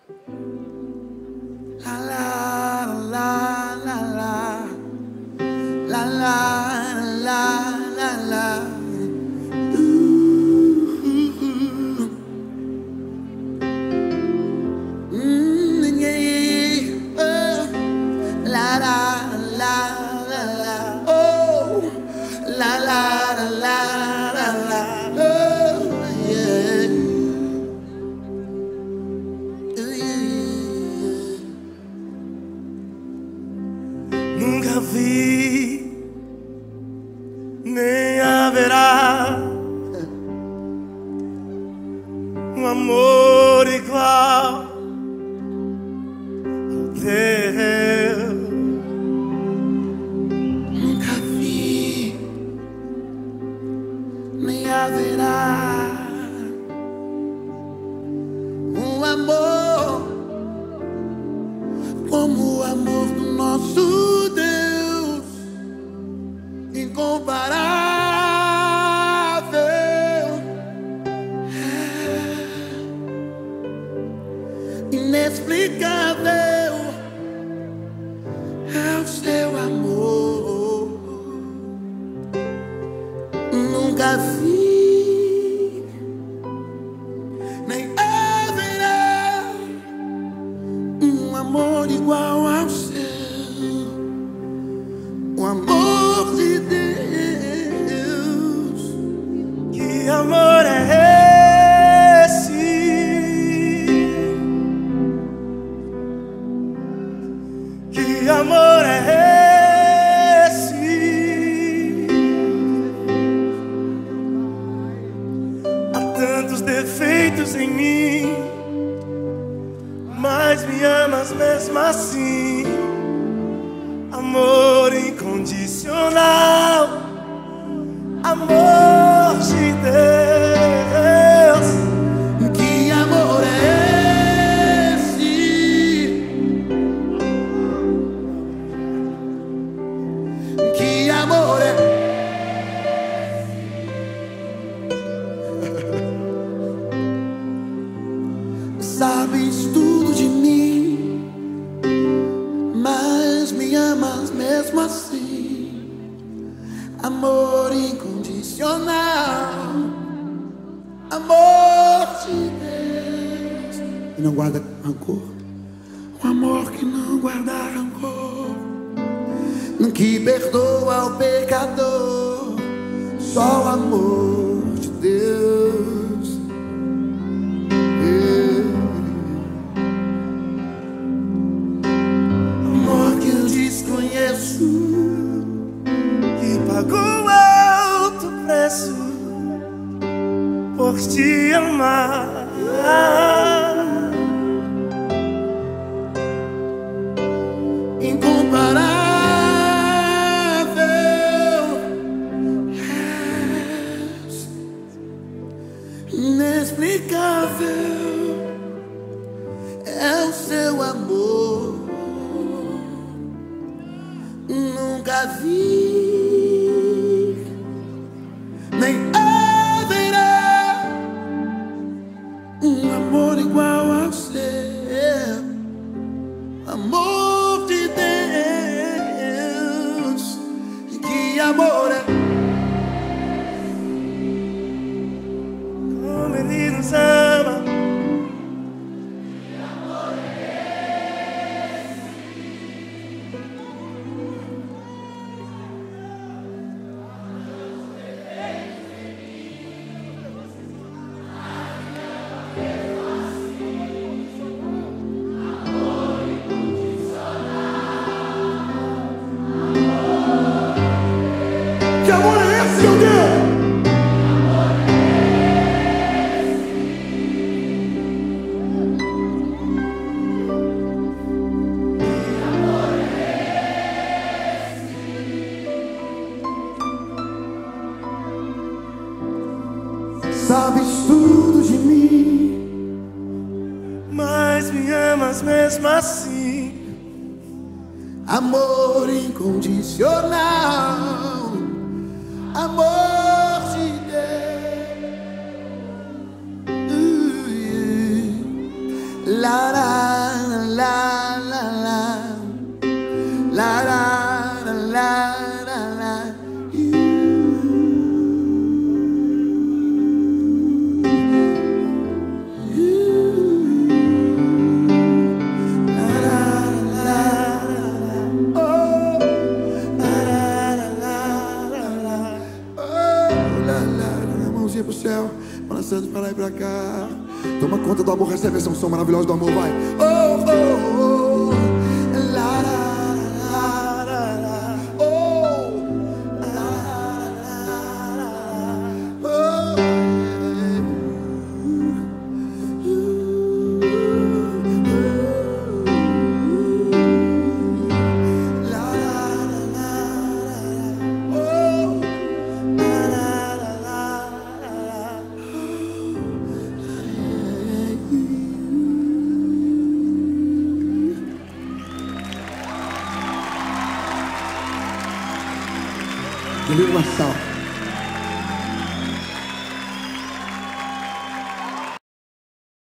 La la la la la la la la la la. La la la la la. Oh, la la la la la la. Oh, yeah. Nunca vi, nem haverá um amor igual ao teu. Nunca vi, nem haverá um amor como o amor do nosso Deus, incomparável, inexplicável é o seu amor. Nunca vi, nem haverá um amor igual ao seu, o amor de Deus. Que amor é esse? Que amor é esse? Há tantos defeitos em mim, mas me amas mesmo assim. Amor incondicional, amor de Deus. Que amor é esse? Que amor é? Sabes tudo de mim, mas me amas mesmo assim. Amor incondicional, amor de Deus. E não guarda rancor. Um amor que não guarda rancor, que perdoa o pecador. Só o amor de Deus. Amor que eu desconheço, Que pagou alto preço por te amar. incomparável, inexplicável é o seu amor. Nunca vi, nem haverá um amor igual ao seu, amor de Deus. Que amor é? Como Ele nos ama. Que amor é esse, meu Deus? Sabes tudo de mim, Mas me amas mesmo assim. amor incondicional, amor de Deus. la la la la la la la la la la. Pro céu, balançando pra lá e pra cá. Toma conta do amor, recebe essa unção maravilhosa do amor, vai. Oh, oh, oh, la, la, la, la, la. Oh, la, la, la, la. Oh, la, la, la, la, oh. Delivery myself.